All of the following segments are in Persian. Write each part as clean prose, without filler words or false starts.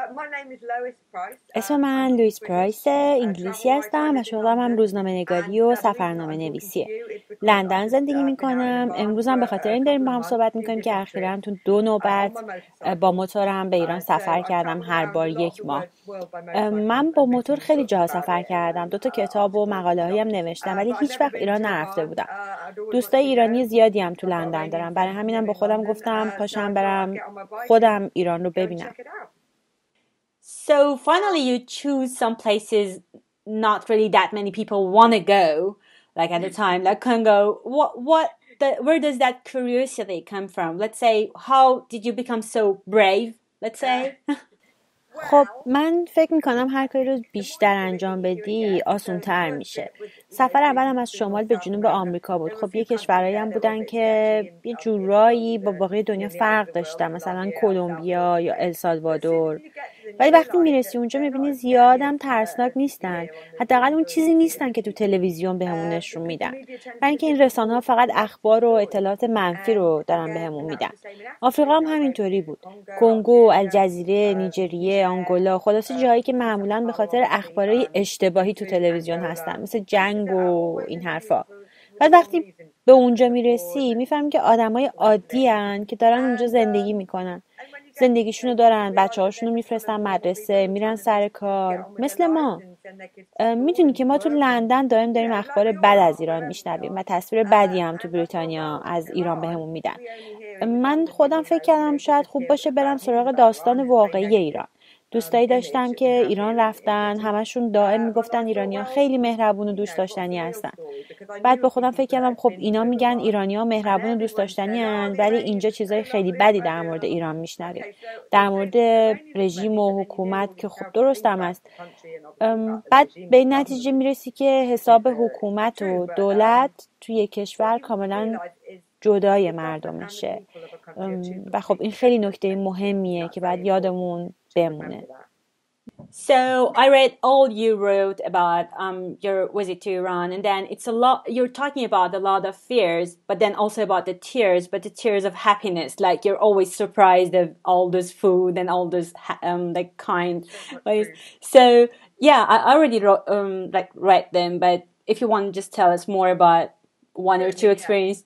اسم من لوئیس پرایس، انگلیسی هستم و شغلم هم روزنامه نگاری و سفرنامه نویسیه. لندن زندگی میکنم. امروزم به خاطر این داریم با هم صحبت میکنیم که اخیراً تو 2 نوبت با موتورم به ایران سفر کردم، هر بار 1 ماه. من با موتور خیلی جاها سفر کردم، 2 کتاب و مقاله هایم نوشتم، ولی هیچ وقت ایران نرفته بودم. دوستای ایرانی زیادی هم تو لندن دارم، برای همینم با خودم گفتم پاشم برم خودم ایران رو ببینم. So finally you choose some places not really that many people want to go, like at the time, like Congo. Where does that curiosity come from? Let's say, how did you become so brave, let's say? خب من فکر میکنم هر کاری رو بیشتر انجام بدی آسون تر میشه. سفر اولم از شمال به جنوب آمریکا بود. خب یه کشورهایی هم بودن که یه جورایی با باقی دنیا فرق داشتن، مثلا کلمبیا یا السالوادور. ولی وقتی میرسی اونجا میبینی زیادم ترسناک نیستن، حداقل اون چیزی نیستن که تو تلویزیون بهمون نشون میدن. برای اینکه این رسانه ها فقط اخبار و اطلاعات منفی رو دارن بهمون میدن. آفریقا هم همینطوری بود. کنگو، الجزیره، نیجریه، آنگولا، خلاصه جایی که معمولا به خاطر اخبارهای اشتباهی تو تلویزیون هستن، مثل جنگ و این حرفا. بعد وقتی به اونجا میرسی میفهمی که آدمای عادی هن که دارن اونجا زندگی میکنن، زندگیشونو دارن، بچه‌هاشونو میفرستن مدرسه، میرن سر کار، مثل ما. میدونی که ما تو لندن داریم اخبار بد از ایران میشنویم و تصویر بدی هم تو بریتانیا از ایران بهمون میدن. من خودم فکر کردم شاید خوب باشه برم سراغ داستان واقعی ایران. دوستایی داشتم که ایران رفتن، همشون دائم میگفتن ایرانی‌ها خیلی مهربون و دوست داشتنی هستن. بعد به خودم فکر کردم خب اینا میگن ایرانی‌ها مهربون و دوست داشتنی هستن، ولی اینجا چیزای خیلی بدی در مورد ایران میشنویم، در مورد رژیم و حکومت که خب درست هم است. بعد به این نتیجه میرسی که حساب حکومت و دولت توی کشور کاملا جدای مردمشه و خب این خیلی نکته مهمیه که باید یادمون بمونه. So I read all you wrote about your visit to Iran, and then it's a lot. You're talking about a lot of fears, but then also about the tears, but the tears of happiness. Like you're always surprised of all this food and all this like kind ways. So yeah, I already read them, but if you want to just tell us more about one or two experience.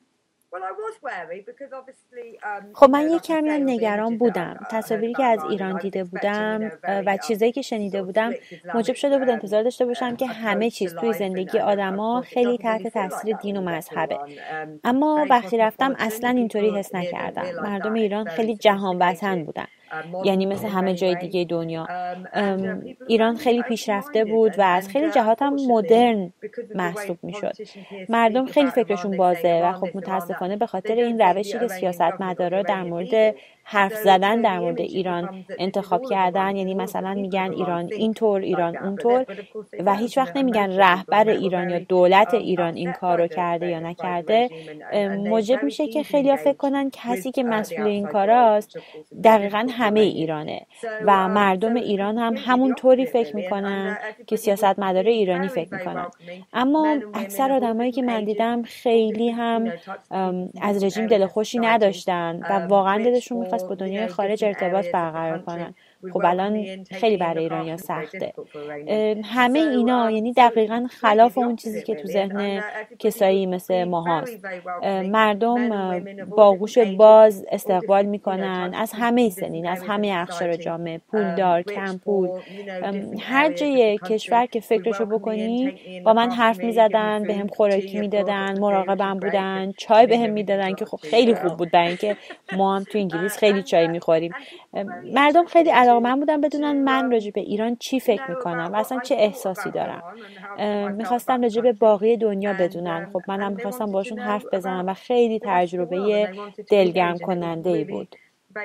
خب من یه کمی نگران بودم. تصاویری که از ایران دیده بودم و چیزایی که شنیده بودم موجب شده بود انتظار داشته باشم که همه چیز توی زندگی آدما خیلی تحت تاثیر دین و مذهبه. اما وقتی رفتم اصلا اینطوری حس نکردم. مردم ایران خیلی جهان وطن بودن، یعنی مثل همه جای دیگه دنیا. ایران خیلی پیشرفته بود و از خیلی جهات هم مدرن محسوب میشد. مردم خیلی فکرشون بازه و خب متاسفانه به خاطر این روشی که سیاستمدارا در مورد حرف زدن در مورد ایران انتخاب کردن، یعنی مثلا میگن ایران اینطور، ایران اونطور، و هیچ وقت نمیگن رهبر ایران یا دولت ایران این کار رو کرده یا نکرده، موجب میشه که خیلی‌ها فکر کنن کسی که مسئول این کاراست دقیقاً همه ایرانه و مردم ایران هم همون طوری فکر میکنن که سیاستمدار ایرانی فکر میکنن. اما اکثر آدمایی که من دیدم خیلی هم از رژیم دلخوشی نداشتن و واقعا دلشون میخواست با دنیای خارج ارتباط برقرار کنن. خب الان خیلی برای ایرانیا سخته. همه اینا یعنی دقیقاً خلاف اون چیزی که تو ذهن کسایی مثل ما هست. مردم با گوش باز استقبال میکنن از همه سنین، از همه اقشار جامعه، پولدار، کم پول، هر جای کشور که فکرشو بکنی با من حرف میزدن، بهم خوراکی میدادن، مراقبم بودن، چای بهم میدادن که خب خیلی خوب بود برای اینکه ما هم تو انگلیس خیلی چای میخوریم. مردم خیلی علاقه‌مند بودن بدونن من راجع به ایران چی فکر میکنم و اصلا چه احساسی دارم. میخواستم راجع به باقی دنیا بدونن. خب منم میخواستم باشون حرف بزنم و خیلی تجربه دلگرم کننده ای بود.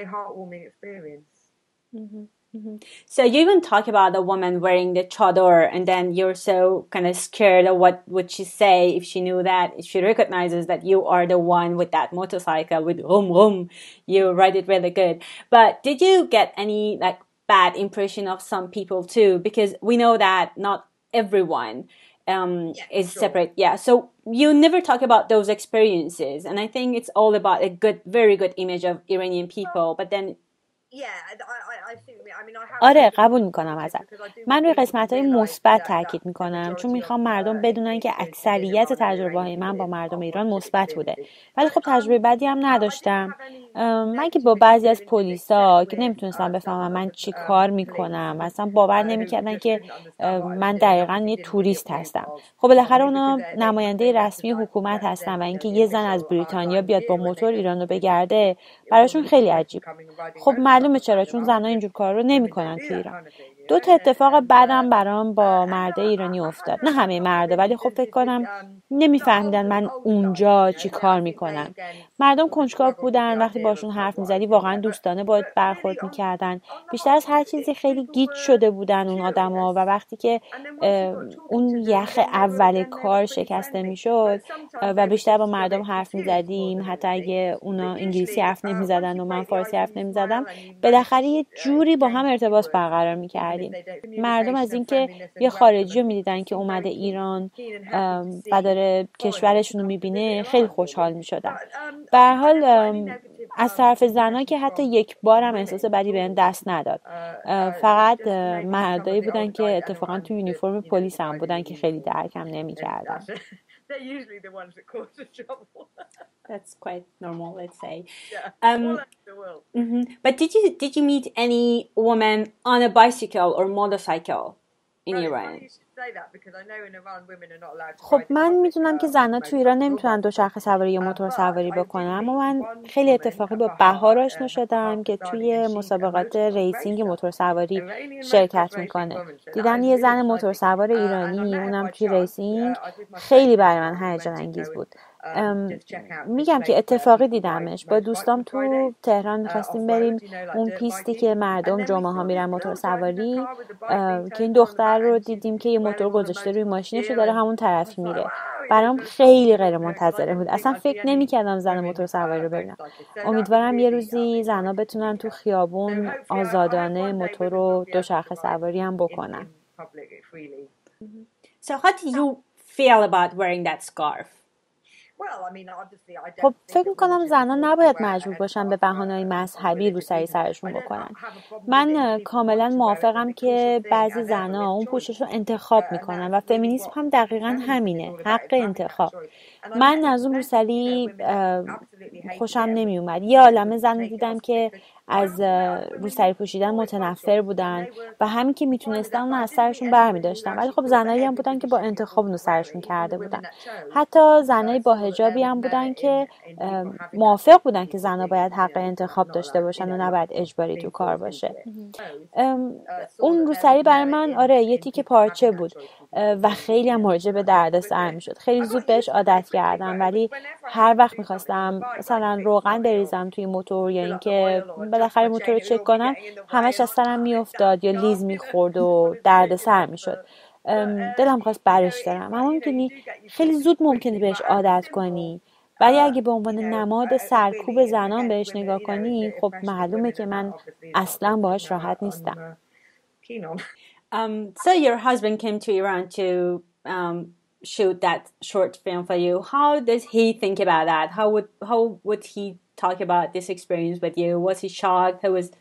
So you even talk about a woman wearing the chador, and then you're so kind of scared of what would she say if she knew that, if she recognizes that you are the one with that motorcycle with you write it really good. But did you get any like bad impression of some people too? Because we know that not everyone is separate. Yeah. So you never talk about those experiences, and I think it's all about a good, very good image of Iranian people. But then آره قبول میکنم ازت. من روی قسمت‌های مثبت تاکید میکنم چون میخوام مردم بدونن که اکثریت تجربه‌های من با مردم ایران مثبت بوده. ولی خب تجربه بدی هم نداشتم. من که با بعضی از پلیسا که نمیتونستم بفهمم من چی کار میکنم، اصلا باور نمیکردن که من دقیقاً یه توریست هستم. خب بالاخره اونا نماینده رسمی حکومت هستن و اینکه یه زن از بریتانیا بیاد با موتور ایران رو بگرده براشون خیلی عجیب. خب معلومه چرا، چون زن‌ها اینجور کار رو نمی‌کنن تو ایران. دو تا اتفاق بعدم برام با مرد ایرانی افتاد. نه همه مردا، ولی خب فکر کنم نمیفهمیدن من اونجا چی کار میکنم. مردم کنجکاو بودن، وقتی باشون حرف میزدی واقعا دوستانه باهات برخورد میکردن. بیشتر از هر چیزی خیلی گیج شده بودن اون آدما و وقتی که اون یخ اول کار شکسته میشد و بیشتر با مردم حرف میزدیم، حتی اگه اونا انگلیسی حرف نمیزدن و من فارسی حرف نمیزدم، بالاخره یه جوری با هم ارتباط برقرار میکردیم. مردم از اینکه یه خارجی رو میدیدن که اومده ایران و داره کشورشون رو میبینه خیلی خوشحال میشدن. به هر حال از طرف زنها که حتی یک بار هم احساس بدی بهم دست نداد. فقط مردایی بودن که اتفاقا تو یونیفرم پلیس هم بودن که خیلی درکم نمیکردن. That's quite normal, let's say. But did you meet any woman on a bicycle or motorcycle in Iran? خب من میدونم که زنها تو ایران نمیتونن دوچرخه سواری یا موتور سواری بکنن، اما من خیلی اتفاقی با بهار آشنا شدم که توی مسابقات ریسینگ موتور سواری شرکت میکنه. دیدن یه زن موتور سوار ایرانی اونم توی ریسینگ خیلی برای من هیجان انگیز بود. میگم که اتفاقی دیدمش. با دوستام تو تهران میخواستیم بریم اون پیستی که مردم جمعه ها میرن موتور سواری، که این دختر رو دیدیم که یه موتور گذاشته روی ماشینش و داره همون طرفی میره. برام خیلی غیر منتظره بود. اصلا فکر نمی‌کردم زن موتور سواری رو ببینم. امیدوارم یه روزی زن‌ها بتونن تو خیابون آزادانه موتور و دوچرخه سواری هم بکنن. So how did you feel about wearing that scarf? خب فکر میکنم زنان نباید مجبور باشن به بهانه‌های مذهبی روسری سرشون بکنن. من کاملا موافقم که بعضی زنها اون پوشش رو انتخاب میکنن و فمینیسم هم دقیقا همینه، حق انتخاب. من از اون روسری خوشم نمی اومد. یه عالمه زن دیدم که از روسری پوشیدن متنفر بودن و همین که میتونستن اون از سرشون برمی داشتن، ولی خب زنایی هم بودن که با انتخاب اونو سرشون کرده بودن. حتی زنای با حجابی هم بودن که موافق بودن که زنها باید حق انتخاب داشته باشن و نباید اجباری تو کار باشه. اون روسری برای من آره یه تیکه پارچه بود و خیلی هم مراجع به دردسر میشد. خیلی زود بهش عادت کردم، ولی هر وقت میخواستم مثلا روغن بریزم توی موتور یا اینکه بالاخره موتور رو چک کنم، همش از سرم میافتاد یا لیز میخورد و دردسر میشد. دلم خواست برش دارم. اما میدونی خیلی زود ممکنه بهش عادت کنی، ولی اگه به عنوان نماد سرکوب زنان بهش نگاه کنی، خب معلومه که من اصلا باهاش راحت نیستم. So your husband came to Iran to shoot that short film for you. How does he think about that? How would he talk about this experience with you? Was he shocked?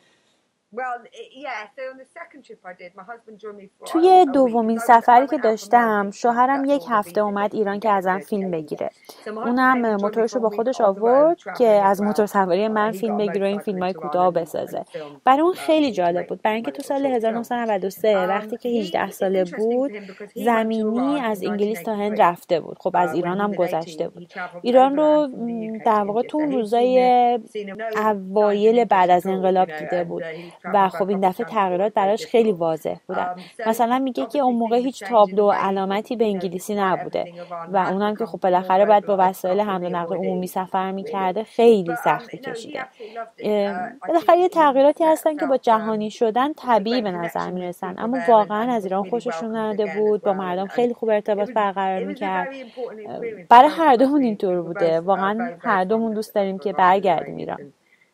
توی دومین سفری که داشتم شوهرم یک هفته اومد ایران که ازم فیلم بگیره. اونم موتورشو با خودش آورد که از موتور سواری من فیلم بگیره و این فیلمای کوتاه بسازه. برای اون خیلی جالب بود، برای اینکه تو سال 1993 وقتی که 18 ساله بود زمینی از انگلیس تا هند رفته بود. خب از ایران هم گذشته بود. ایران رو در واقع تو اون روزای اوایل بعد از انقلاب دیده بود و خب این دفعه تغییرات براش خیلی واضح بودن. مثلا میگه که اون موقع هیچ تابلو و علامتی به انگلیسی نبوده و اونم که خب بالاخره باید با وسایل حمل و نقل عمومی سفر میکرده خیلی سختی کشیده. بالاخره یه تغییراتی هستن که با جهانی شدن طبیعی به نظر میرسن، اما واقعا از ایران خوششون نیامده بود. با مردم خیلی خوب ارتباط برقرار میکرد. برای هر دومون اینطور بوده. واقعا هر دومون دوست داریم که برگردیم ایران.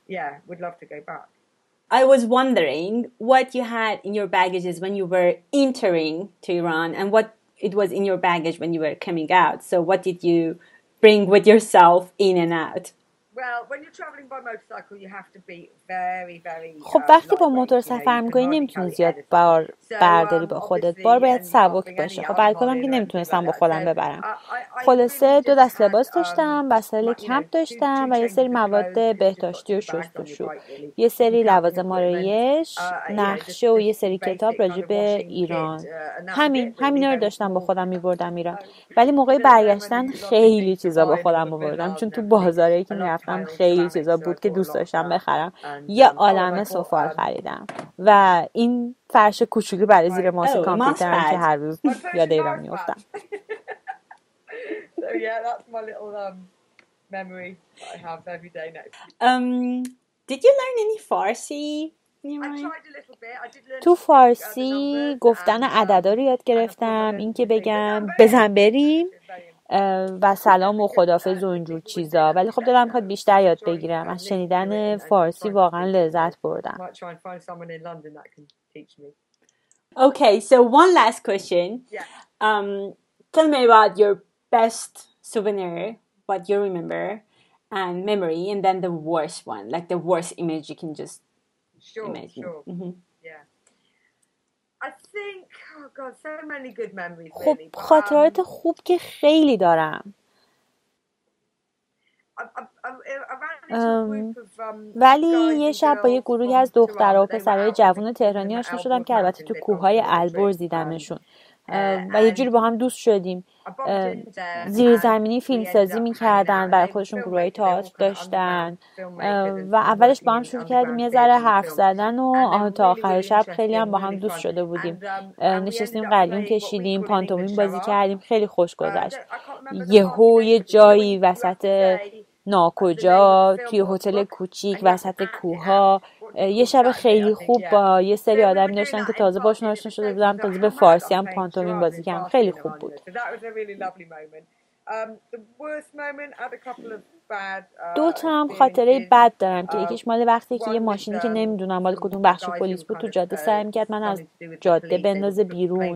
I was wondering what you had in your baggages when you were entering to Iran and what it was in your baggage when you were coming out. So what did you bring with yourself in and out? خب وقتی با موتور سفر میکنی نمیتونی زیاد بار برداری با خودت. بار باید سبک باشه. خب الکلم که نمیتونستم با خودم ببرم. خلاصه 2 دست لباس داشتم، وسایل کمپ داشتم و یه سری مواد بهداشتی و شستشو، یه سری لوازم آرایش، نقشه و یه سری کتاب راجع به ایران. همینا رو داشتم با خودم میبردم ایران. ولی موقع برگشتن خیلی چیزا با خودم آوردم، چون تو بازاری که میرفتم خیلی چیزا بود که دوست داشتم بخرم. یه عالمه سفال خریدم و این فرش کوچولی برای زیر ماوس کامپیوترم که هر روز یاد ایران میافتم. Did you learn any Farsi? تو فارسی گفتن عددا رو یاد گرفتم، این که بگم بزن بریم و سلام و خداحافظ و اینجور چیزا. ولی خب دلم میخواد بیشتر یاد بگیرم. از شنیدن فارسی واقعا لذت بردم. Okay, so one last question. Tell me about your best souvenir, what you remember, and memory, and then the worst one, like the worst image you can just imagine. Sure. Mm-hmm. Yeah. I think, oh God, so many good memories. خب خاطرات خوب که خیلی دارم. ولی یه شب با یه گروهی از دخترها و پسرهای جوان تهرانی آشنا شدم که البته تو کوههای البرز دیدمشون و یه جوری با هم دوست شدیم. زیرزمینی فیلمسازی میکردن، برای خودشون گروههای تئاتر داشتن و اولش با هم شروع کردیم یه ذره حرف زدن و تا آخر شب خیلی هم با هم دوست شده بودیم. نشستیم قلیون کشیدیم، پانتومیم بازی کردیم، خیلی خوش گذشت. یهو یه جایی وسط ناکجا توی هتل کوچیک وسط کوها یه شب خیلی خوب با یه سری آدمی داشتن که تازه باشون آشنا شده بودم، تازه به فارسی هم پانتومیم بازی کردم. خیلی خوب بود. دو تا هم خاطره بد دارم که یکیش مال وقتی که یه ماشینی که نمیدونم مال کدوم بخش پلیس بود تو جاده سعی می‌کرد من از جاده بندازه بیرون.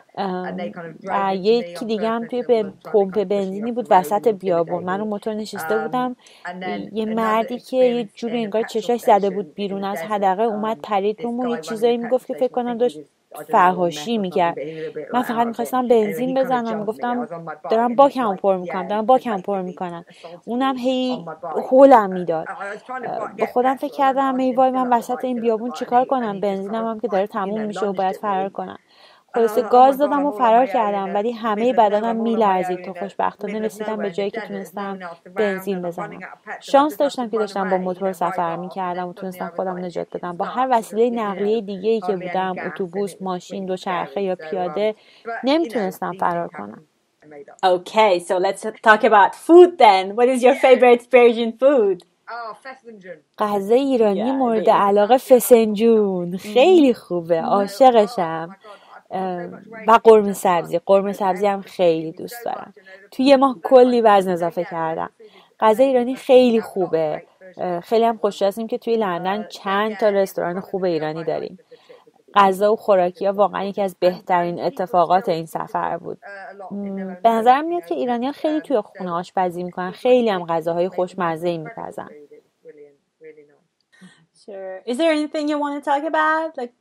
یکی دیگه هم توی پمپ بنزینی بود وسط بیابون. من رو موتور نشسته بودم، یه مردی که یه جوری انگار چشاش زده بود بیرون از حدقه اومد پرید روم و یه چیزایی میگفت که فکر کنم داشت فحاشی میکرد. من فقط میخواستم بنزین بزنم، میگفتم دارم باکمو پر میکنم. اونم هی هولم میداد. با خودم فکر کردم ای وای من وسط این بیابون چیکار کنم، بنزینم هم که داره تموم میشه و باید فرار کنم. خلاصه گاز دادم و فرار کردم، ولی همه بدنم میلرزید تا خوشبختانه رسیدم به جایی که تونستم بنزین بزنم. شانس داشتم که داشتم با موتور سفر میکردم و تونستم خودم نجات بدم. با هر وسیله نقلیه دیگه‌ای که بودم، اتوبوس، ماشین، دوچرخه یا پیاده، نمیتونستم فرار کنم. Okay, so let's talk about food then. What is your favorite Persian food? غذای ایرانی مورد علاقه فسنجون. خیلی خوبه، عاشقشم. و قرمه سبزی هم خیلی دوست دارم. توی یه ماه کلی وزن اضافه کردم. غذای ایرانی خیلی خوبه. خیلی هم خوشحالیم که توی لندن چند تا رستوران خوب ایرانی داریم. غذا و خوراکی ها واقعا یکی از بهترین اتفاقات این سفر بود. به نظرم میاد که ایرانی‌ها خیلی توی خونه آشپزی میکنن، خیلی هم غذاهای خوشمزه‌ای میپزن. Sure. Is there anything you want to talk about? Like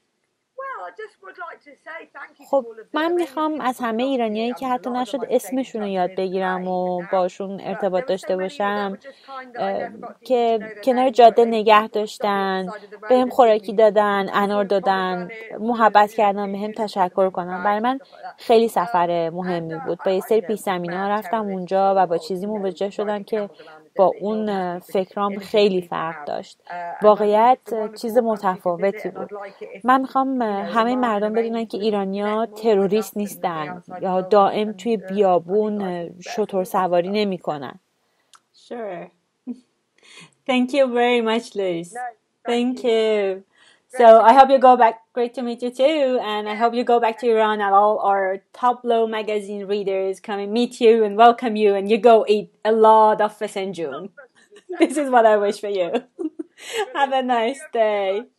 خب من میخوام از همه ایرانیایی که حتی نشد اسمشون رو یاد بگیرم و باشون ارتباط داشته باشم که کنار جاده نگه داشتن، بهم خوراکی دادن، انار دادن، محبت کردن، بهم تشکر کنم. برای من خیلی سفر مهمی بود. با یه سری پیش زمینه ها رفتم اونجا و با چیزی مواجه شدم که با اون فکرام خیلی فرق داشت. واقعیت چیز متفاوتی بود. من میخوام همه مردم بدونن که ایرانی‌ها تروریست نیستن یا دائم توی بیابون شتر سواری نمی‌کنن. Sure. Thank you very much, Liz. Thank you. So I hope you go back. Great to meet you too. And I hope you go back to Iran and all our Tableau magazine readers come and meet you and welcome you and you go eat a lot of Fesenjoon. This is what I wish for you. Have a nice day.